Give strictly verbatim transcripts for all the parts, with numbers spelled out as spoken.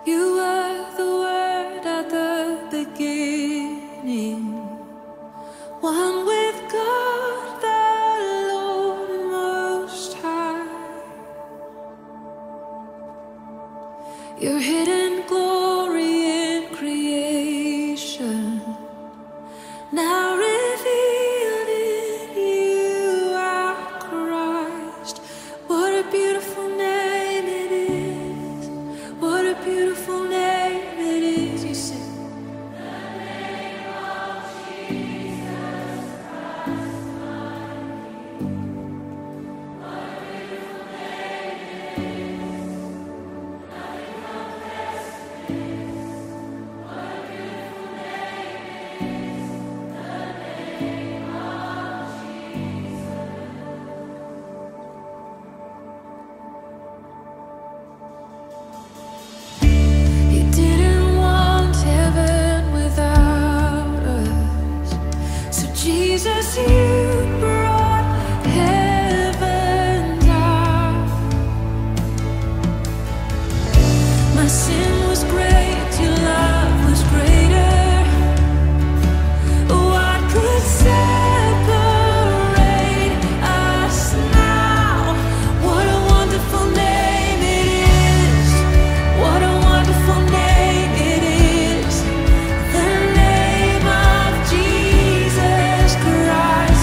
You were the Word at the beginning, one with God the Lord Most High. Your hidden glory in creation, now revealed in you, our Christ. What a beautiful name it is. What a beautiful name it is. You sing. You didn't want heaven without us, so Jesus, you brought heaven down. My sin was great, your love was greater. What could separate us now? What a wonderful name it is. What a wonderful name it is. The name of Jesus Christ.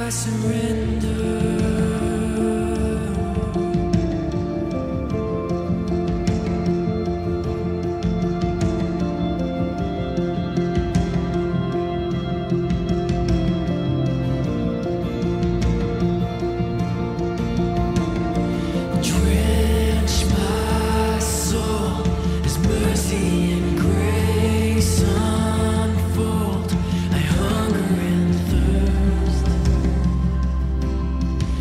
Unfold. I hunger and thirst.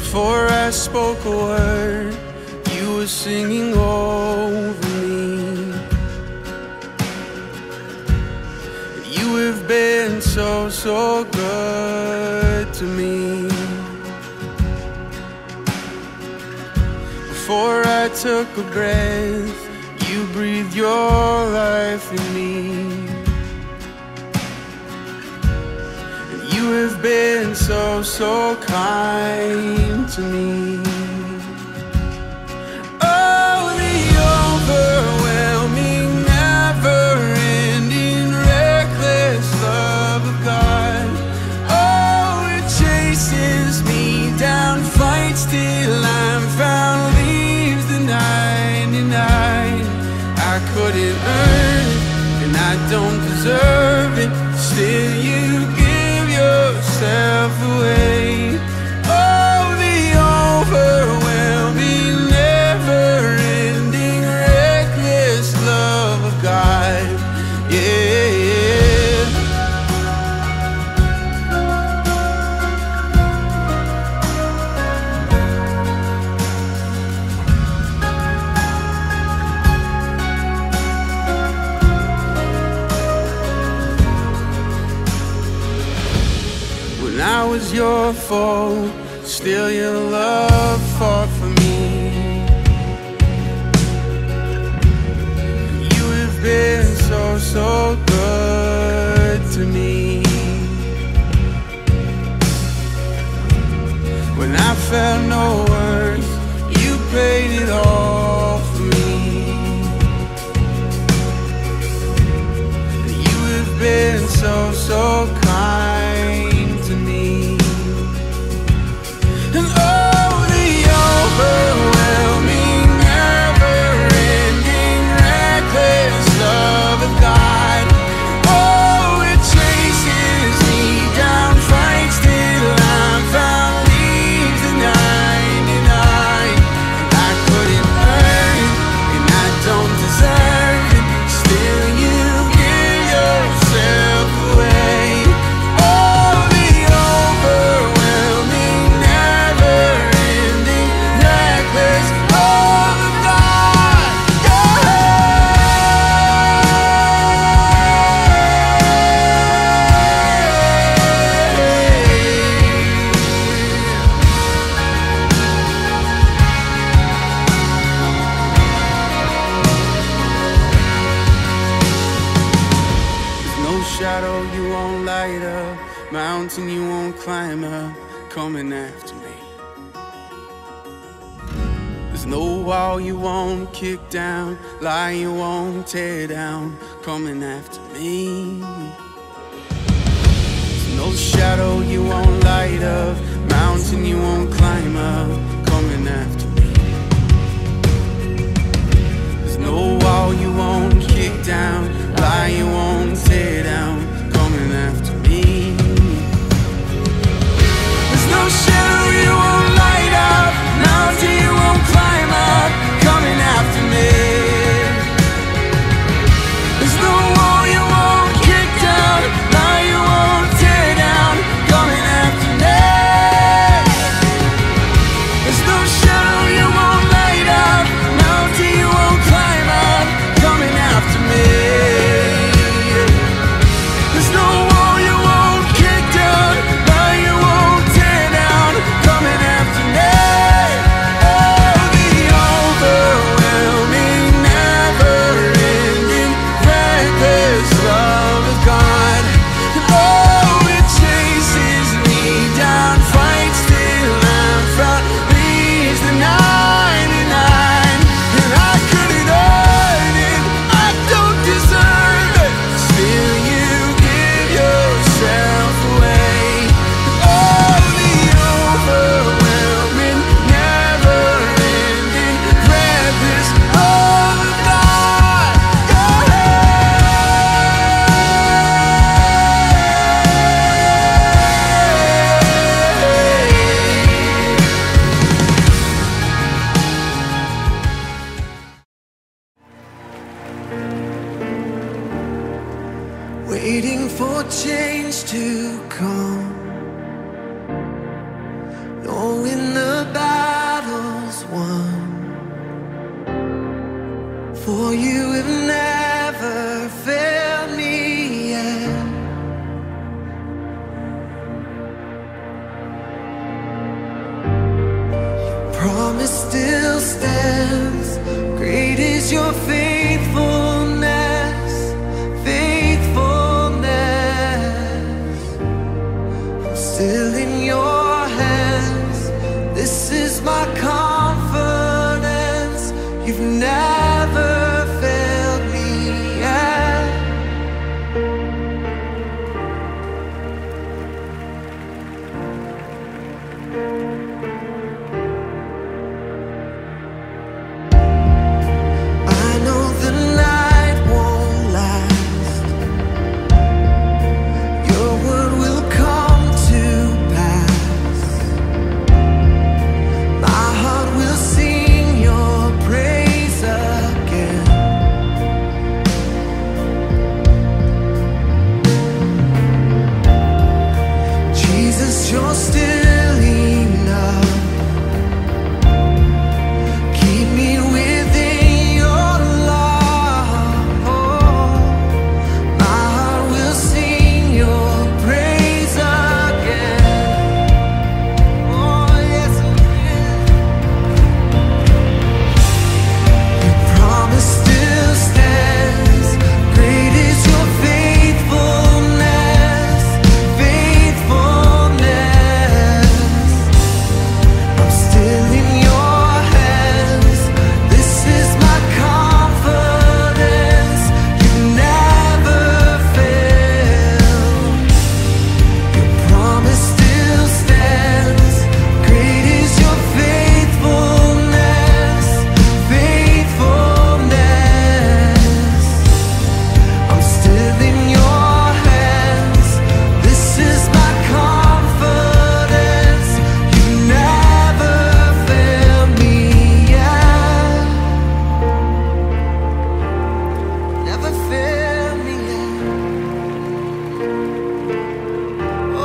Before I spoke a word, you were singing over me. You have been so, so good to me. Before I took a breath, you breathed your life in me. And you have been so, so kind to me. Oh, the overwhelming, never-ending, reckless love of God. Oh, it chases me down, fights till I'm found, leaves the ninety-nine. I couldn't earn it, and I don't deserve it. Still you give yourself away. Oh, the overwhelming, never-ending, reckless love of God. Yeah. When I was your foe, still your love fought for me. You have been so, so good to me. When I felt no worth, you paid it all for me. You have been so, so kind to me. And oh, the overwhelming, never-ending, reckless love of God. Oh, it chases me down, fights till I'm found, leaves the ninety-nine. And I couldn't earn it, and I don't deserve it. Still you give yourself away. Oh, the overwhelming, never-ending, reckless love of God. There's no shadow you won't light up, mountain you won't climb up, coming after me. There's no wall you won't kick down, lie you won't tear down, coming after me. There's no shadow you won't light up, mountain you won't climb up, coming after me. There's no wall you won't kick down, lie you won't tear down, coming after me. There's no shadow you won't light up, mountain you won't climb up, coming after me. There's no wall you won't kick down, lie you won't tear down, coming after me. There's no shadow you won't light up, mountain you won't climb up, coming after me. There's no wall you won't kick down, lie you won't tear down, coming after me. Oh, the overwhelming, never-ending, reckless love of God. And oh, it chases me down, fights till I'm found, leaves the ninety-nine. And I couldn't earn it, I don't deserve it. Still you give yourself away. Oh, the overwhelming, never-ending, reckless love of God. Waiting for change to come, knowing the For you have never failed me yet. Your promise still stands. Great is your faithfulness, faithfulness. I'm still in your hands. This is my confidence. You've never failed me yet. I know the night won't last. Your word will come to pass. My heart will sing your praise again. Jesus, you're still enough. Keep me within your love. My heart will sing your praise again. Oh, yes, it will. Your promise still stands. Great is your faithfulness, faithfulness. I'm still in your hands. This is my confidence. You never fail. Your promise still stands. Great is your faithfulness, faithfulness. I'm still in your hands. This is my confidence. You never fail me yet. Never fail me yet. Oh.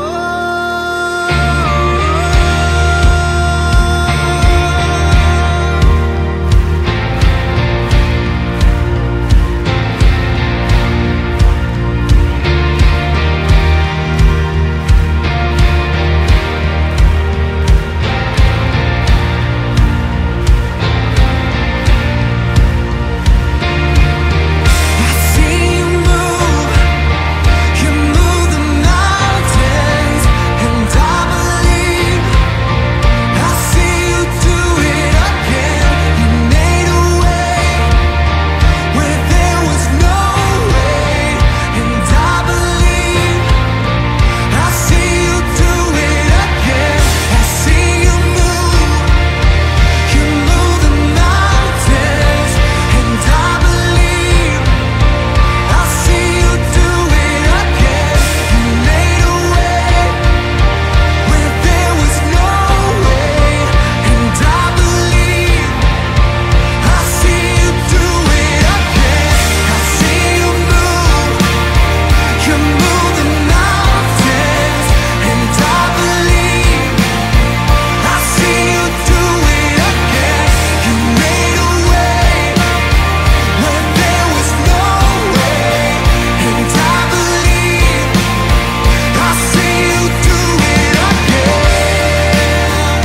I see you move, you move the mountains, and I believe. I see you do it again. You made a way where there was no way, and I believe. I see you do it again. I see you move, you move the mountains, and I believe. I see you do it again. You made a way where there was no way, and I believe. I see you do it again. I see you move, you move the mountains, and I believe. I see you do it again. You made a way when there was no way, and I believe. I see you do it again.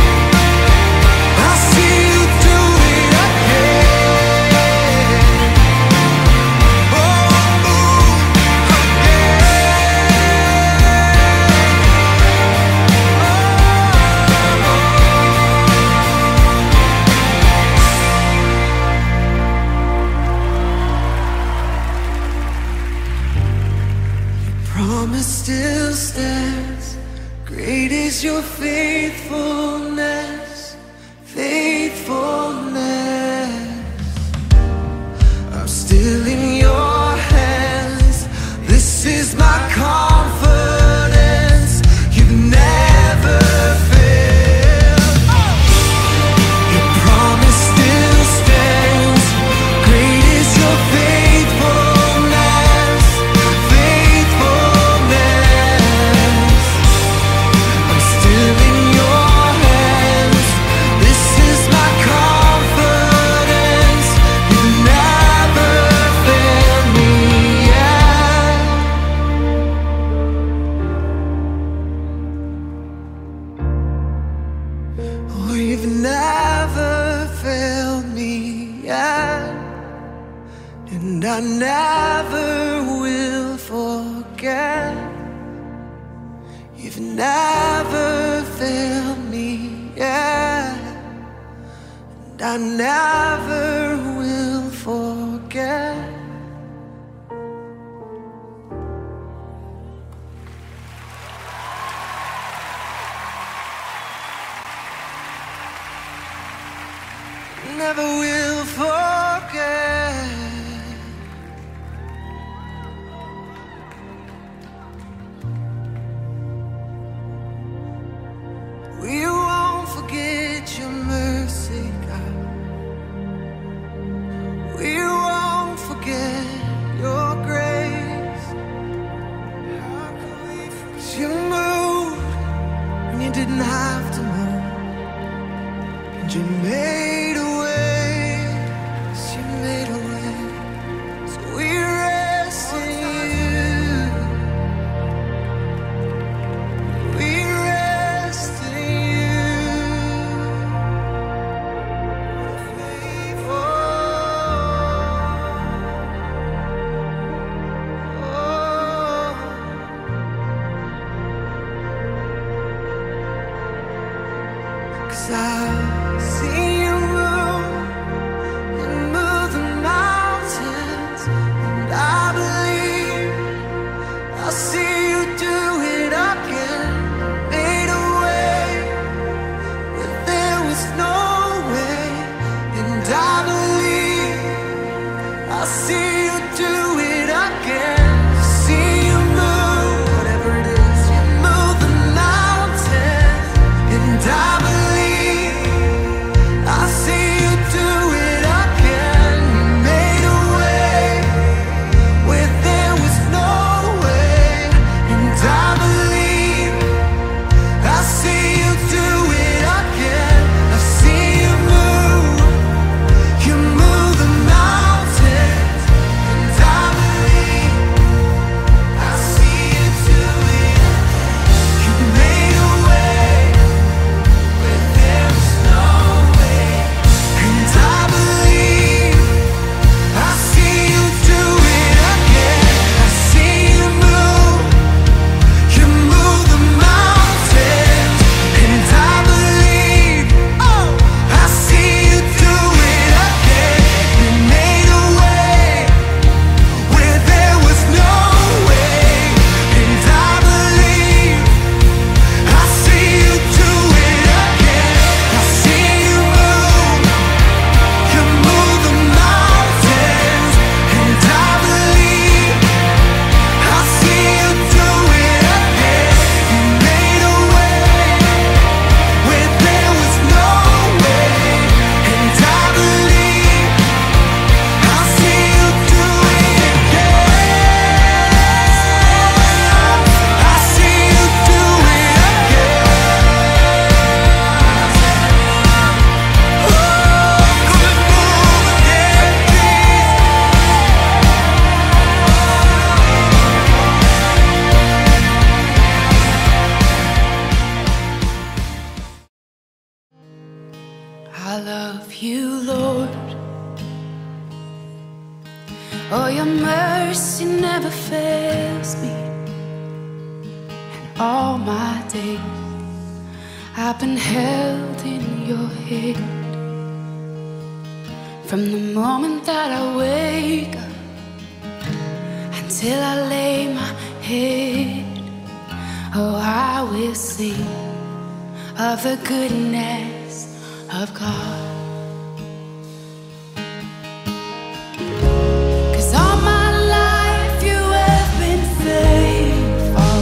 I see you do it again. Oh, promise still stands. Great is your faithfulness, faithfulness. I'm still in your hands. This is my confidence. You've never failed. Your promise still stands. Great is your faithfulness, faithfulness. I'm still in your hands. I never will forget. You've never failed me yet, and I never will forget. Never will forget. We won't forget your mercy, God. We won't forget your grace. How could we forget? 'Cause you moved when you didn't have to move, and you made a way. Yes, you made a way. So we rest in you. We rest in you. Oh, oh. 'Cause I've seen you move, you move the mountains, and I believe I'll see you do it again. Made a way where there was no way, and I believe I'll see you do it again. See you move, whatever it is, you move the mountains, and I believe I'll see you do it again. You made a way where there was no way, and I believe I'll see you do it again. I see you move, you move the mountains, and I believe I'll see you do it again. You made a way where there was no way, and I believe I'll see you do it again. I see you move, you move the mountains, and I believe, oh, I see you do it again. You made a way where there was no way, and I believe I see you do it again. I see you move, you move the mountains, and I believe I see you do it again. You made a way where there was no way, and I believe I see you do it again. I see you do it again. Oh, good move again, I love you, Lord. Oh, your mercy never fails me. And all my days I've been held in your hand. From the moment that I wake up until I lay my head, oh, I will sing of the goodness of God. 'Cause all my life you have been faithful,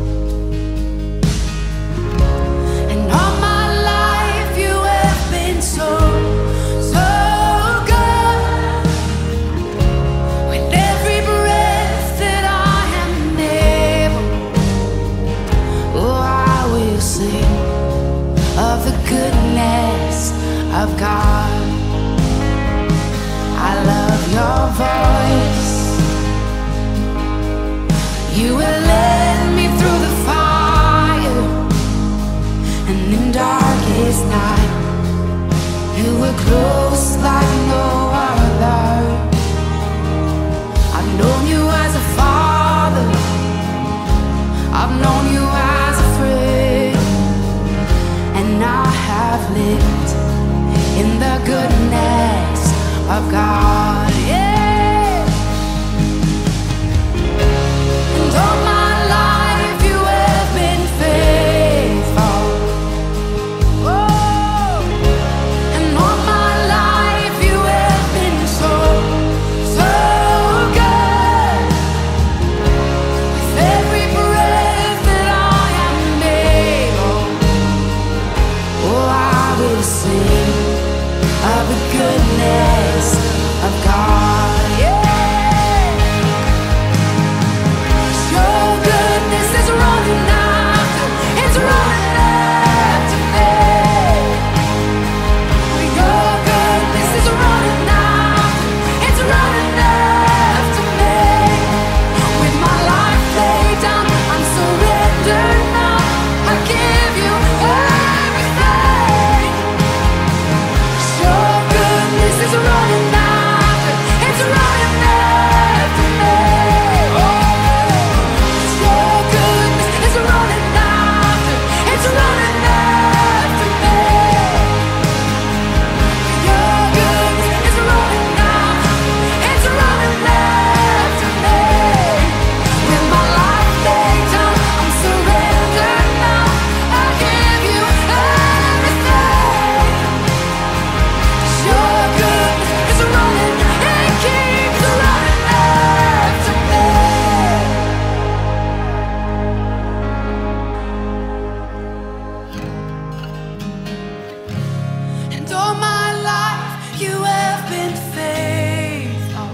and all my life you have been so, so good. With every breath that I am able, oh, I will sing of the goodness of God. I love your voice. You will lead me through the fire, and in darkest night you were close like no other. I've known you as a friend, and I have lived in the goodness of God. Yeah. And all my life you have been faithful. Oh, and all my life you have been so, so good. With every breath that I am able, oh, I will sing of the goodness of God. Yeah. Your goodness is running after, it's running after me. Your goodness is running after, it's running after me. With my life laid down, I'm surrendered now. I give you everything. Your goodness is running after, it's running after me. Your goodness is running after, it's running after me. Your goodness is running after, it's running after me. With my life laid down, I'm surrendered now. I give you everything. Your goodness is running, it keeps running after me. And all my life you have been faithful.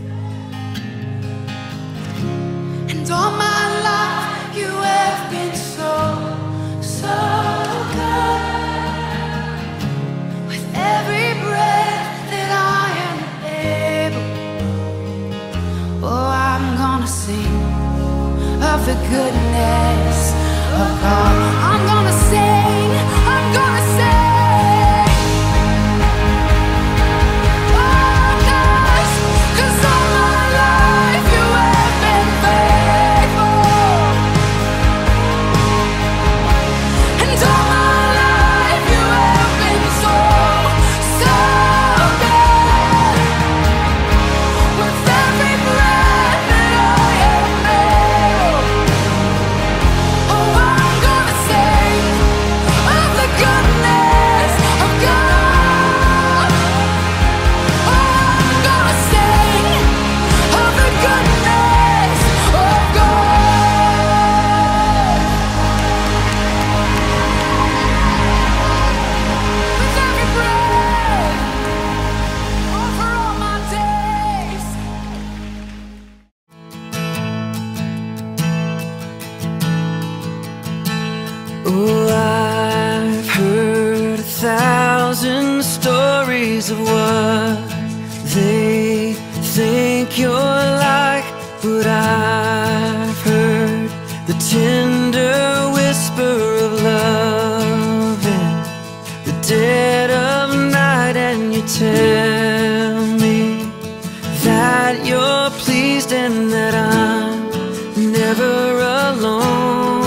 And all my life you have been so, so good. With every breath that I am able, oh, I'm gonna sing of the goodness of God. I'm gonna sing, I'm gonna sing. Oh, 'cause, 'cause all my life you have been faithful. And all my life you have been so, so good. With every breath that I am able, oh, I'm gonna sing of the goodness of God. Oh, I'm gonna sing of the goodness of God. With every breath, oh, for all my days. Oh, I've heard a thousand stories of what they think you're like, but I've heard the tender whisper of love in the dead of night, and you tell me that you're pleased and that I'm never alone.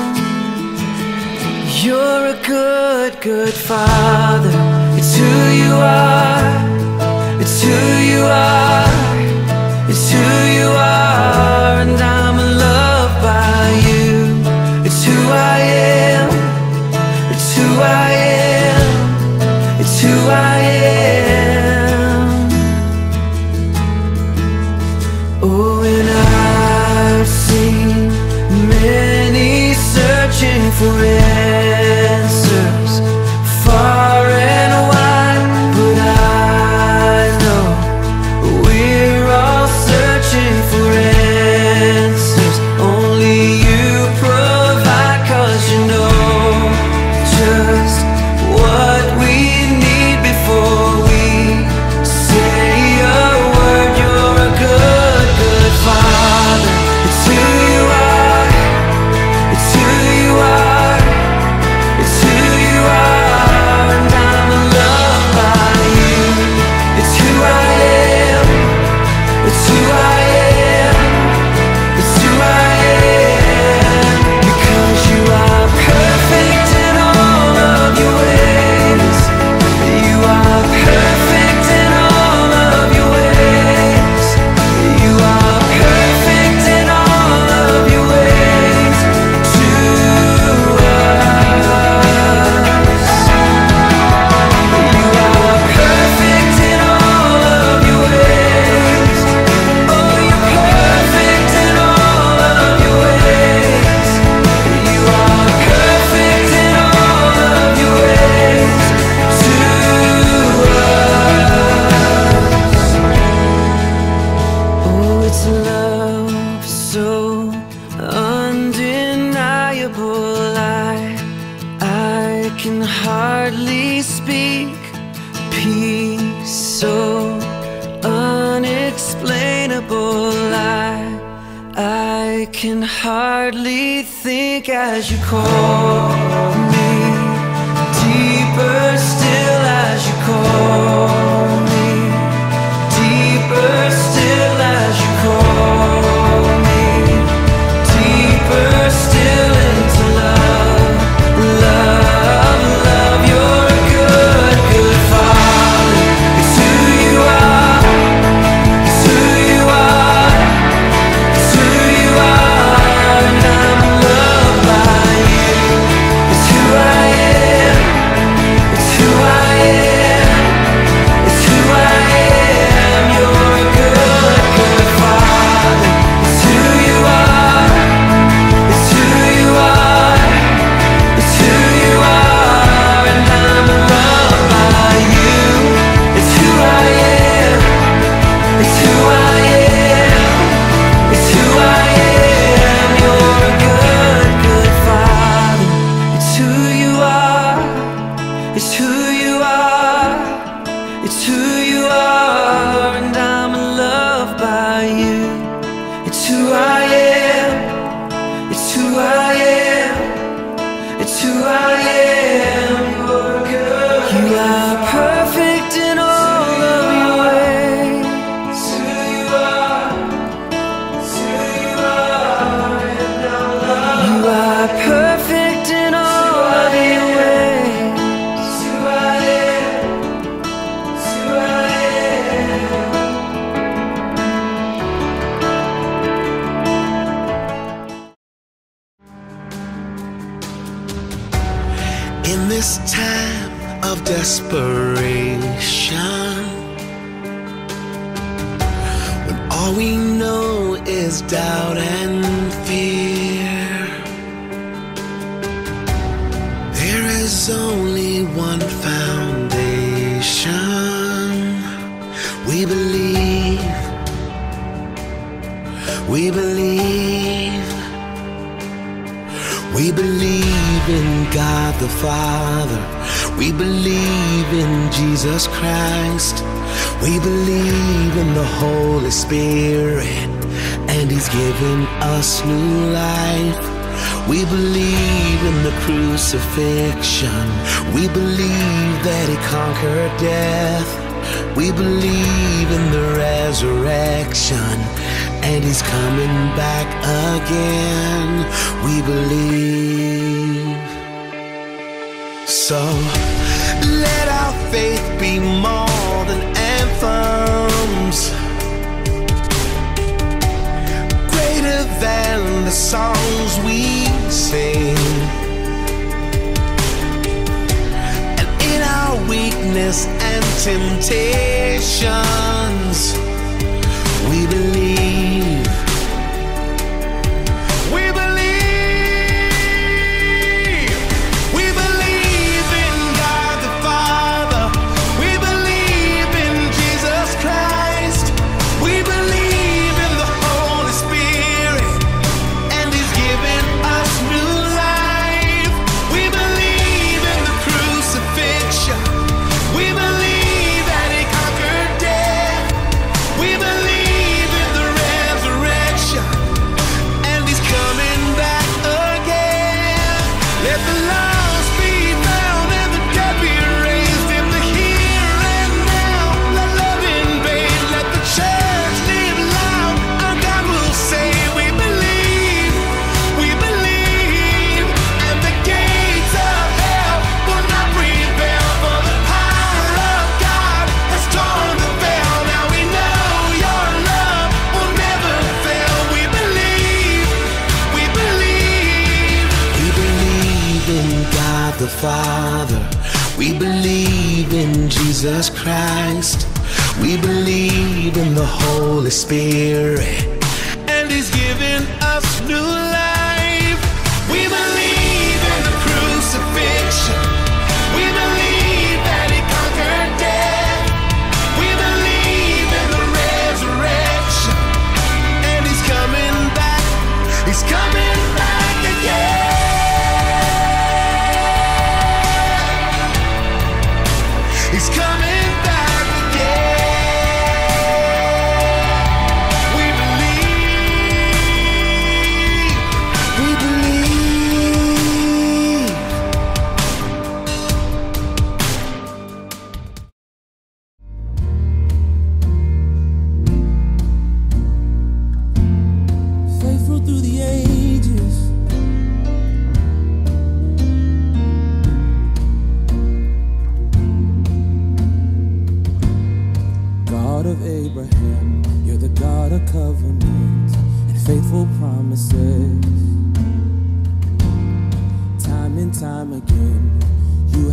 You're a good, good father. It's who you are. It's who you are. It's who you are. And I'm loved by you. It's who I am. It's who I am. It's who I am. Oh, and I've seen many searching for answers far and wide, but I know we're all searching for answers. Only you provide, 'cause you know just what we need before we say a word. You're a good, good father. It's who you are. It's who you are. unexplainable. I, I can hardly speak. Peace so unexplainable. I, I can hardly think as you call me. Deeper still as you call me. Deeper still as you call me. Deeper still into love, love, love. You're a good, good Father. It's who you are. It's who you are. It's who you are. And I'm loved by you. It's who I am. It's who I am. It's who I am. You're a good, good Father. It's who you are. It's who you are. It's who you are. And I'm loved by you. It's who I am. It's who I am. It's who I am. You're a good, good Father. It's who you are. It's who you are. It's who you are. And I'm loved by you. It's who I am. It's who I am. It's who I am. You're good. You are perfect in all of your ways. It's who you are. It's who you are. And I'm loved. You are perfect in all of your ways. It's who I am. It's who I am. In this time of desperation, when all we know is doubt and fear, there is only one foundation. We believe, we believe, we believe in God the Father. We believe in Jesus Christ. We believe in the Holy Spirit, and He's given us new life. We believe in the crucifixion. We believe that He conquered death. We believe in the resurrection, and He's coming back again. We believe. So let our faith be more than anthems, greater than the songs we sing. And in our weakness and temptations, we believe. We believe. We believe in God the Father. We believe in Jesus Christ. We believe in the Holy Spirit, and He's given us new life. We believe in the crucifixion. We believe that He conquered death. We believe in the resurrection, and He's coming back again. Let the lost be found and the dead be raised in the here and now. Let love invade, let the church live loud. Our God will say, we believe, we believe, and the gates of hell will not prevail, for the power of God has torn the veil. Now we know your love will never fail. We believe, we believe. We believe in God the Father. We believe in Jesus Christ. We believe in the Holy Spirit, and He's given us new life. We believe in the crucifixion. We believe that He conquered death. We believe in the resurrection, and He's coming back. He's coming back again.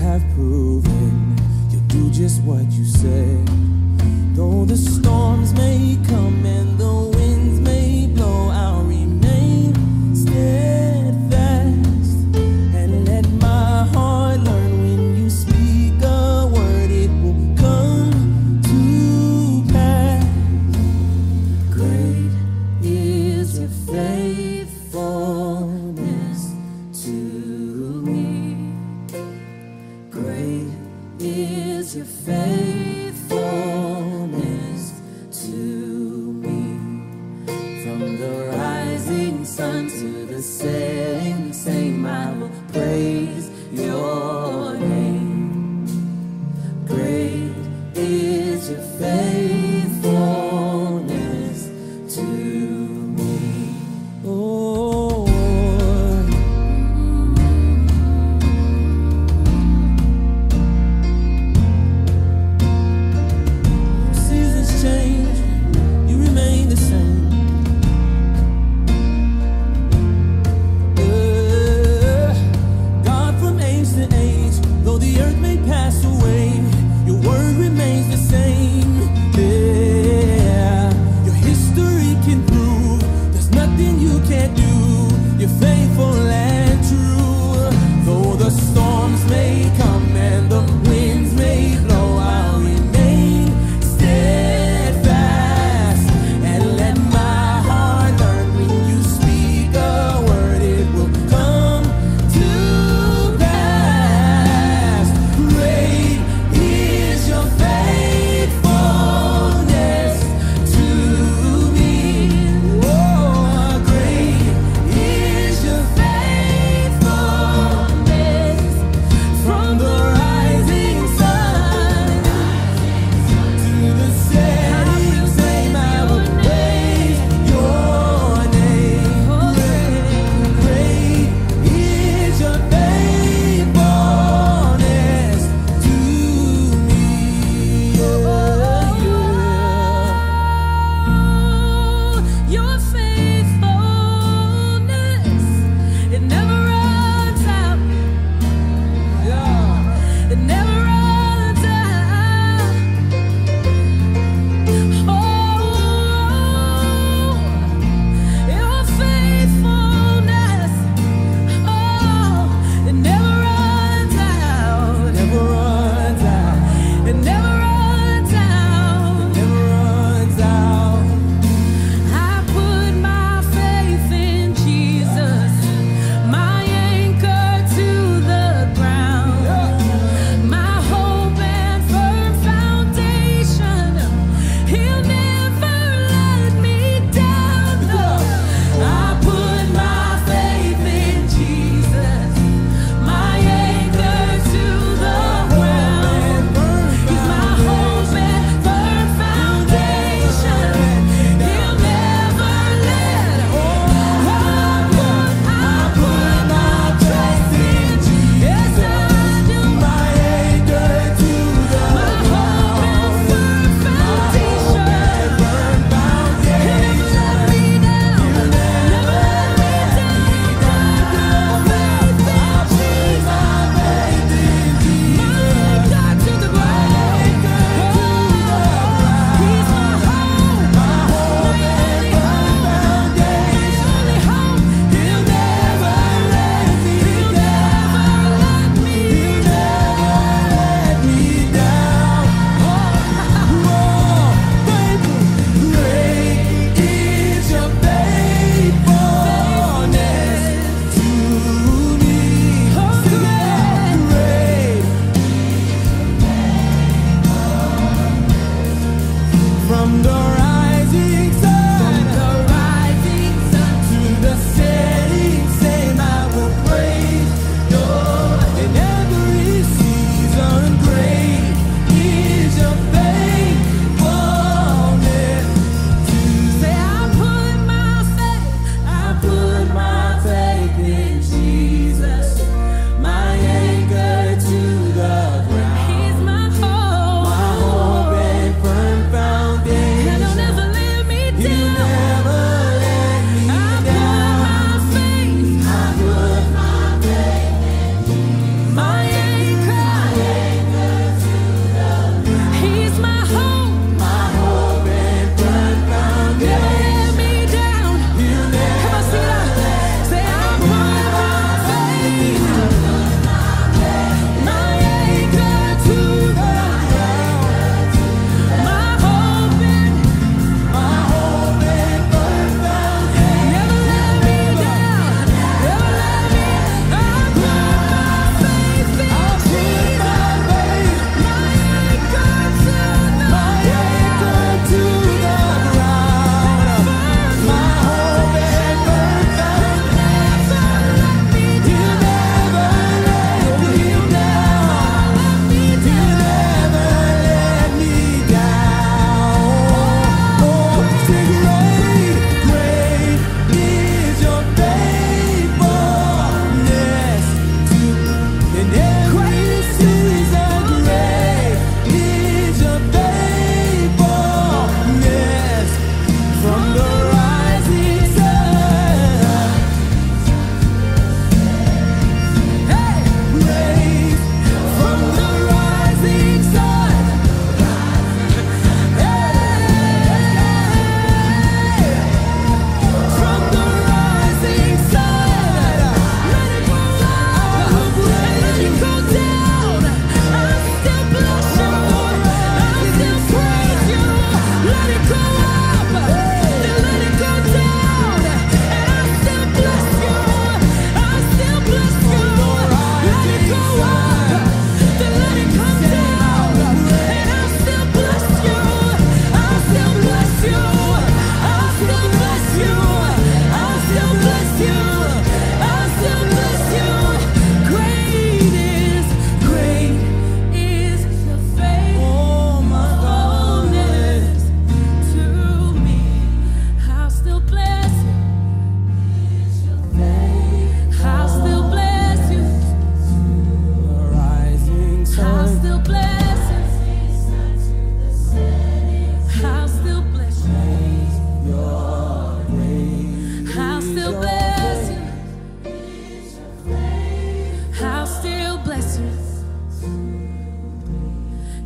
have proven you'll do just what you said. Though the storms may come and the winds may blow, I'll remain steadfast and let my heart learn when you speak a word, it will come to pass. Great is your faithfulness to me. Great is your faithfulness to me.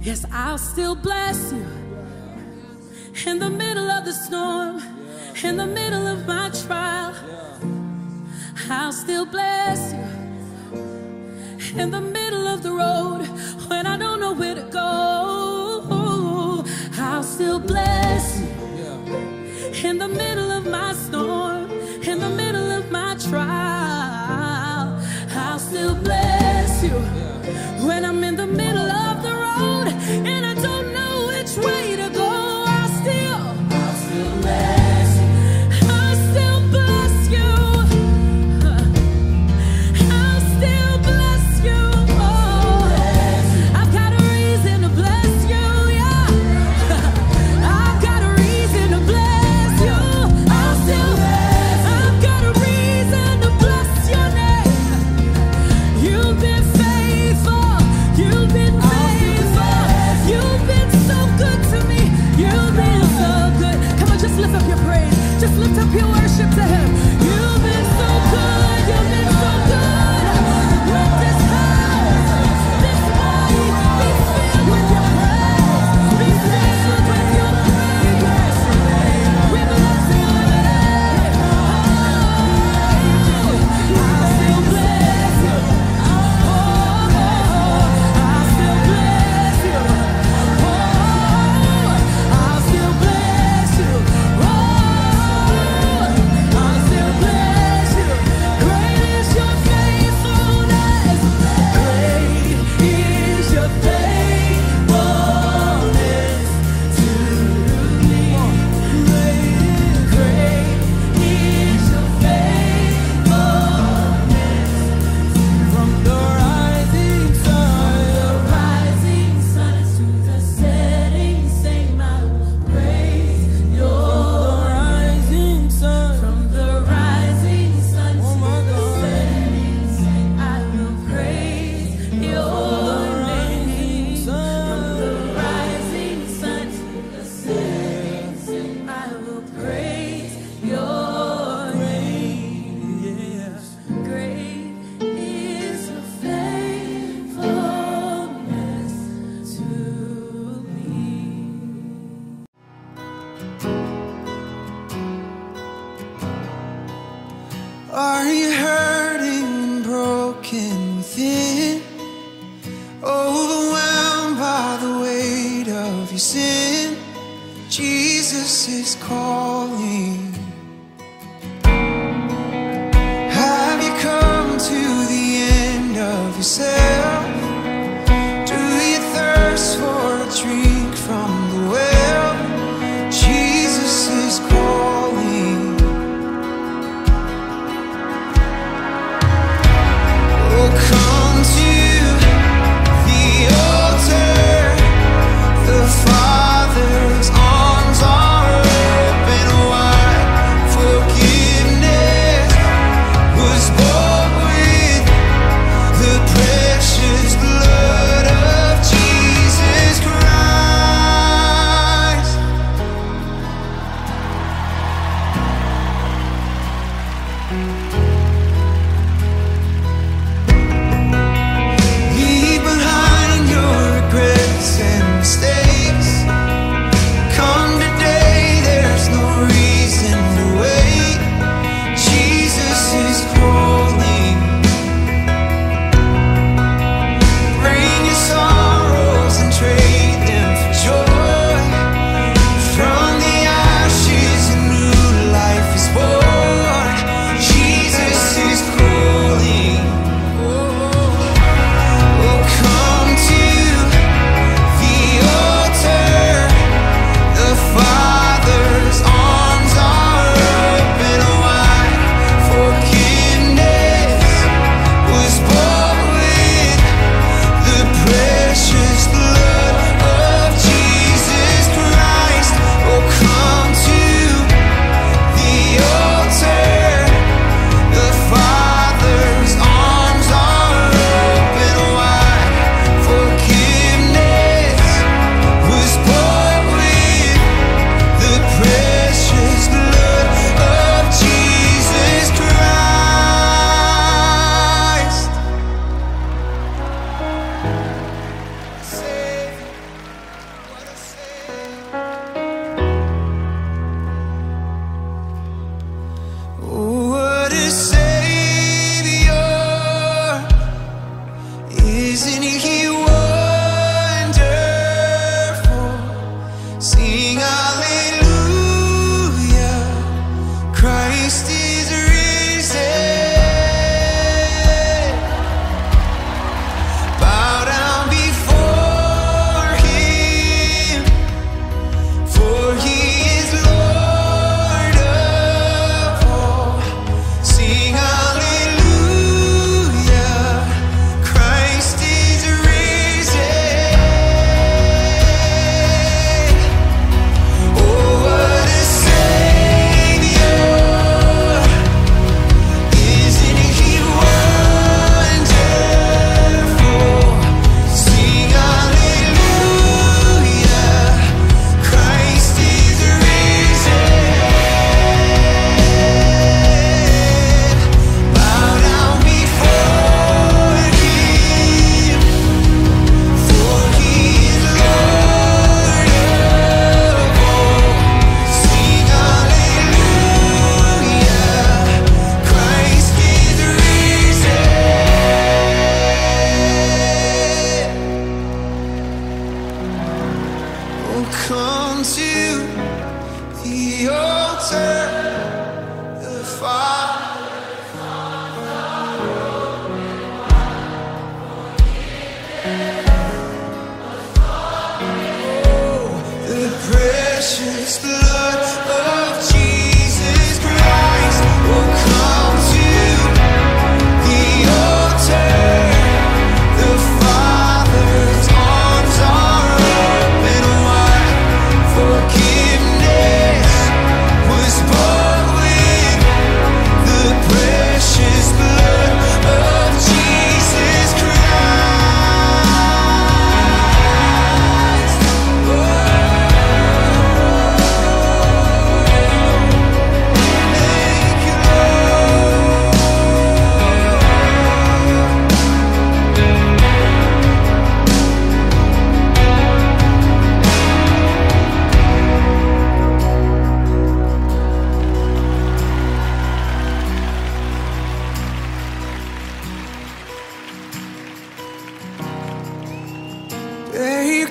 Yes, I'll still bless you. In the middle of the storm, in the middle of my trial, I'll still bless you. In the middle of the road, when I don't know where to go, I'll still bless you. In the middle of my storm, in the middle of my trial, I'll still bless you. When I'm in the middle of the road and I don't know which way to go, I'll still, I'll still bless you. I'll still bless you. I'll still bless you. Oh, I've got a reason to bless you, yeah. I've got a reason to bless you. I'll still bless you.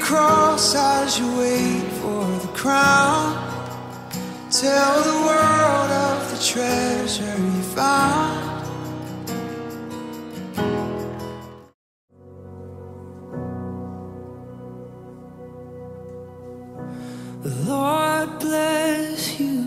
cross as you wait for the crown. Tell the world of the treasure you found. The Lord bless you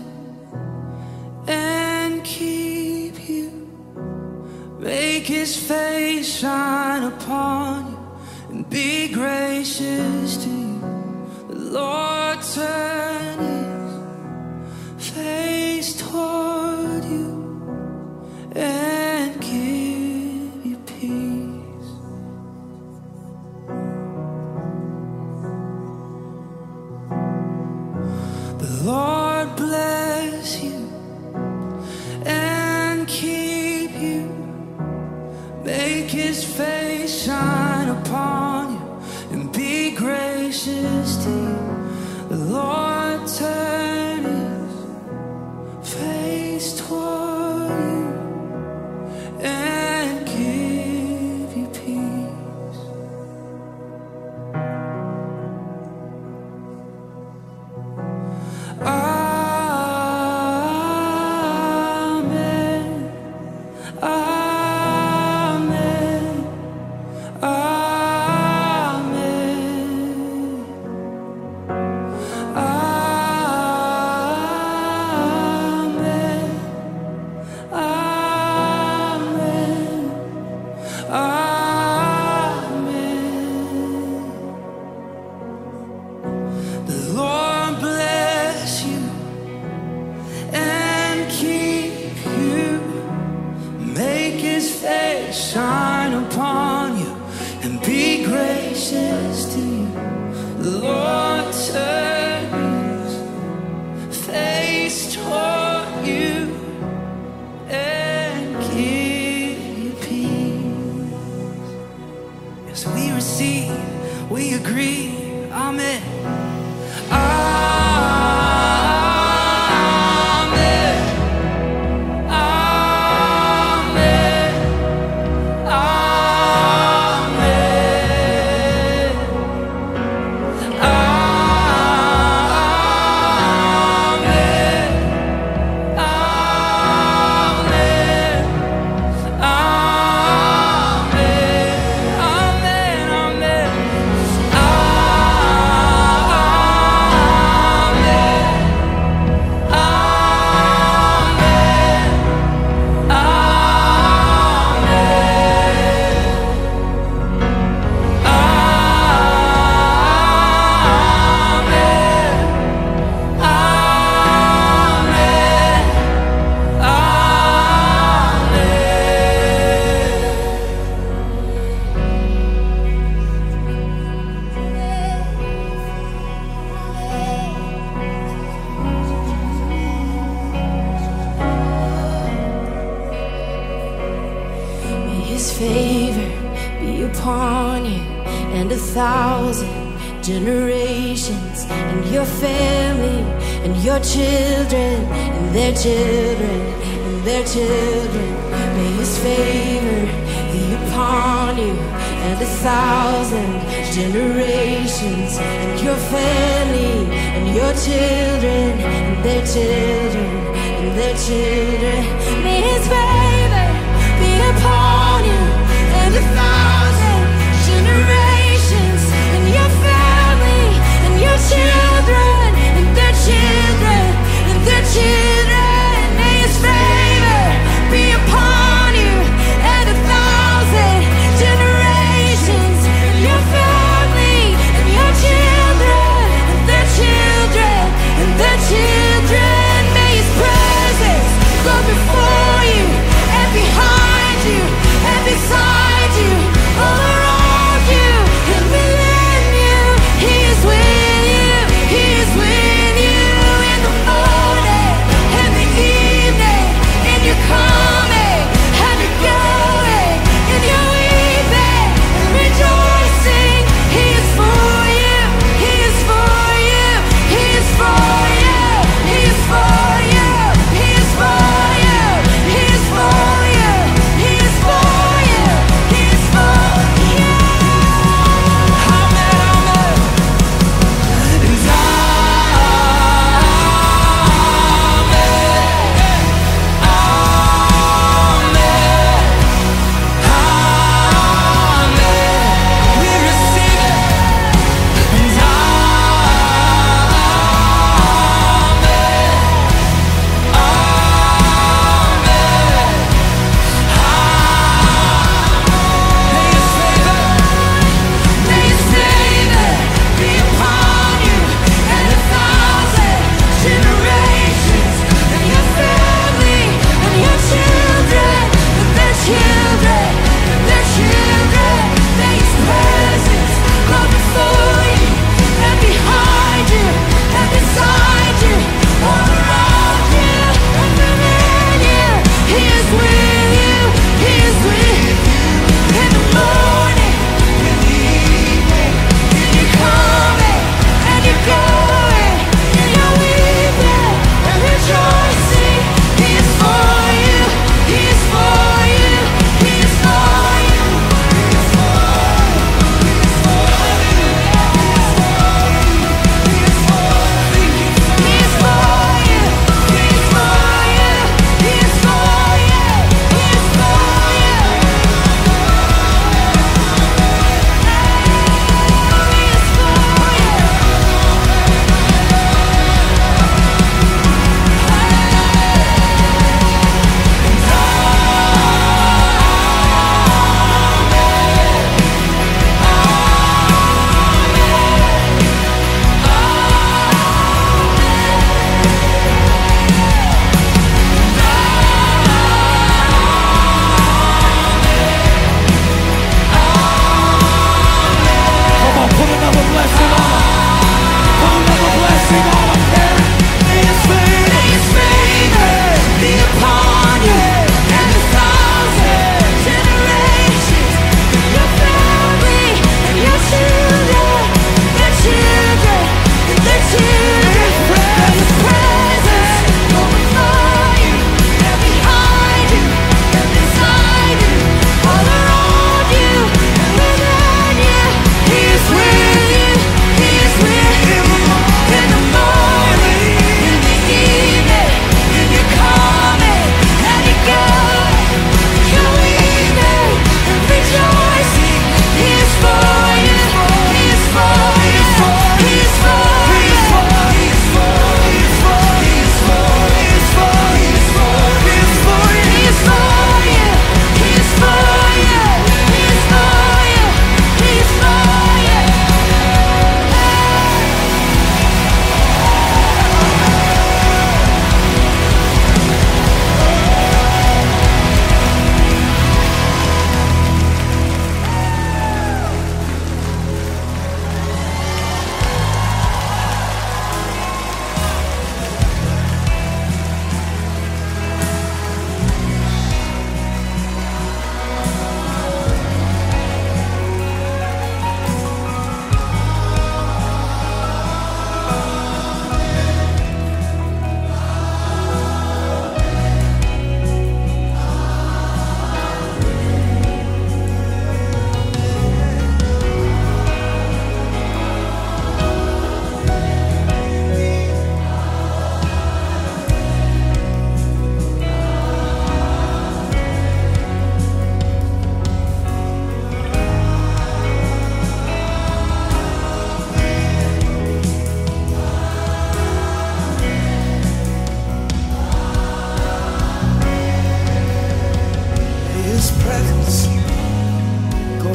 and keep you. Make His face shine upon you and be gracious to you. The Lord turn His face toward you and give you peace. The Lord bless you and keep you. Make His face shine upon you and be gracious to you. The Lord turn His face toward you and give you peace. Amen. Amen. Shine upon you and be gracious to you. The Lord turn His face toward you and give you peace. Yes, we receive, we agree. Amen. His favor be upon you and a thousand generations, and your family and your children and their children and their children. May His favor be upon you and a thousand generations, and your family and your children and their children and their children. May His favor be upon you and a thousand generations, and your family and your children and their children and their children. May His favor be upon you and a thousand generations, and your family and your children and their children and their children. May His presence go before you.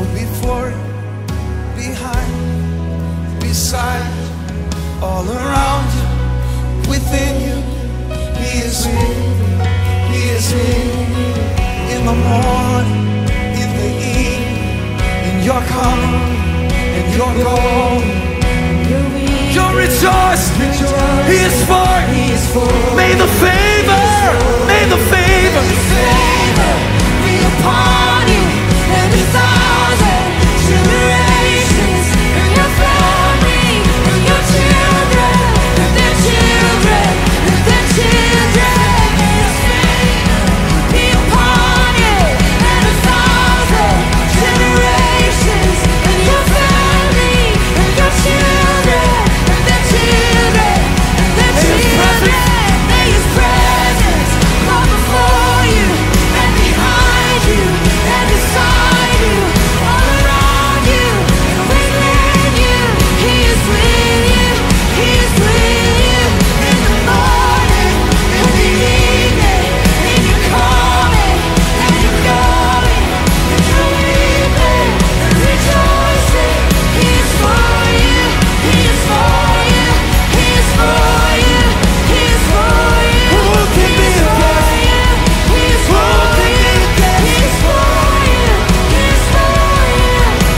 before you, behind, beside, all around you, within you. He is with you, He is with you. In the morning, in the evening, in your coming, in your going, you're rejoicing. He is for you. May the favor, may the favor, favor be upon you and a thousand generations, and your family, and your children, and their children, and their children. May His favor be upon you and a thousand generations, and your family, and your children, and their children, and their children. May His presence go before you and behind you and beside you, all around you and within you. He is with you, He is with you in the morning, in the evening, in your coming and your going, in your weeping and rejoicing. He is for you, He is for you, He is for you, He is for you. who can be against? He is for you, He is for you, He is for you,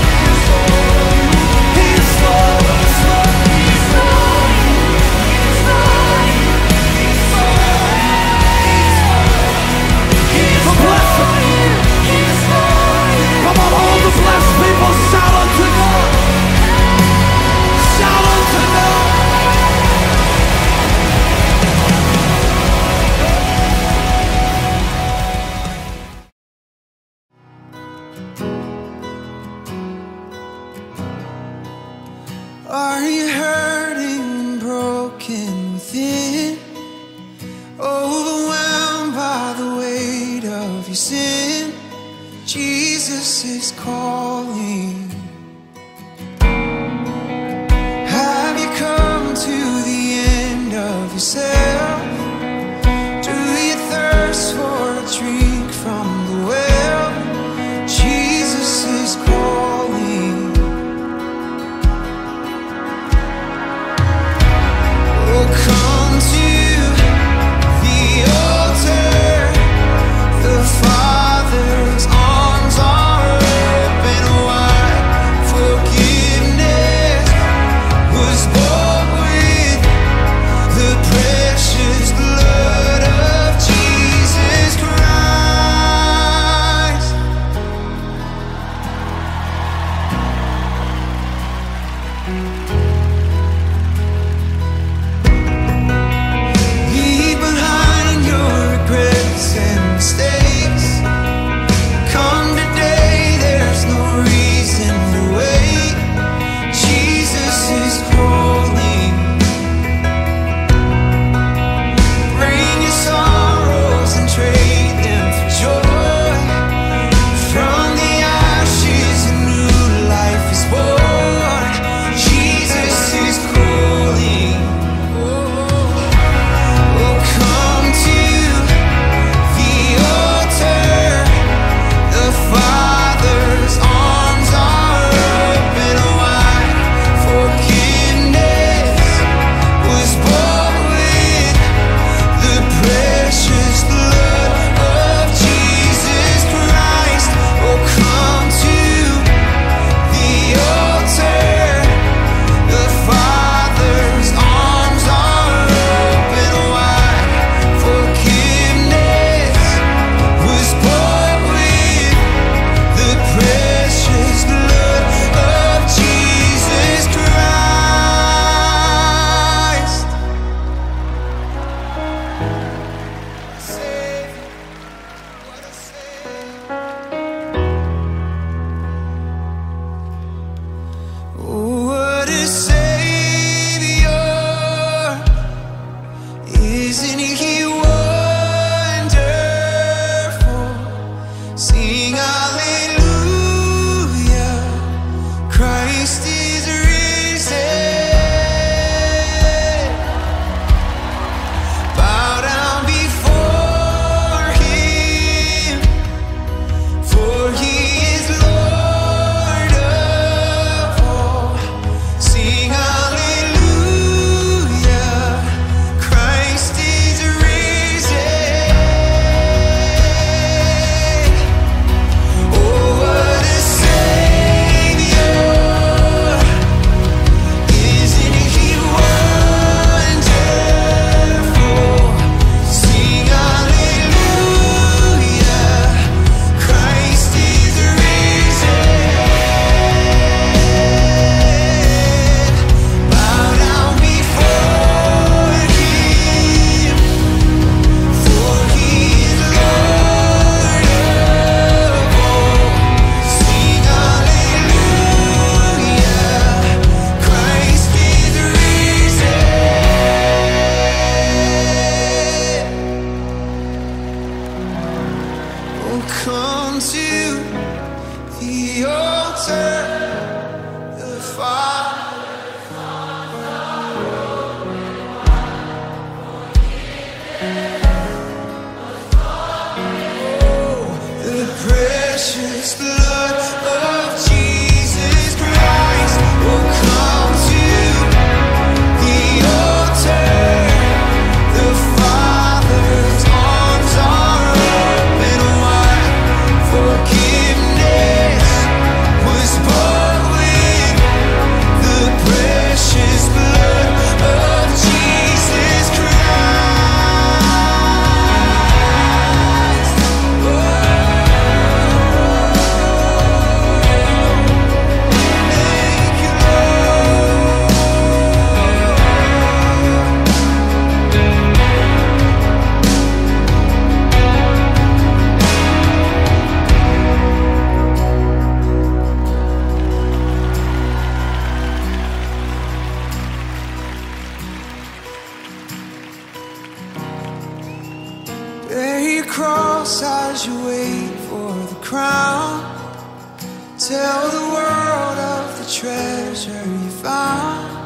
He is for us. He is for you, He is for you, He is for you, He is for you. Come on, all the blessed people, shout unto God. Shout unto God. Are you hurting and broken within? Overwhelmed by the weight of your sin? Jesus is calling. Have you come to the end of yourself? Do you thirst for a drink from the well? Jesus is calling. Oh, come to the altar. The Father's arms are open wide. Forgiveness was bought with the precious the altar, the fire. Precious blood of Jesus Christ will come to the altar. The Father's arms are open wide. Forgiveness was bought with the precious blood of Jesus Christ. Bear your cross as you wait for the crown. Tell the world of the treasure you found.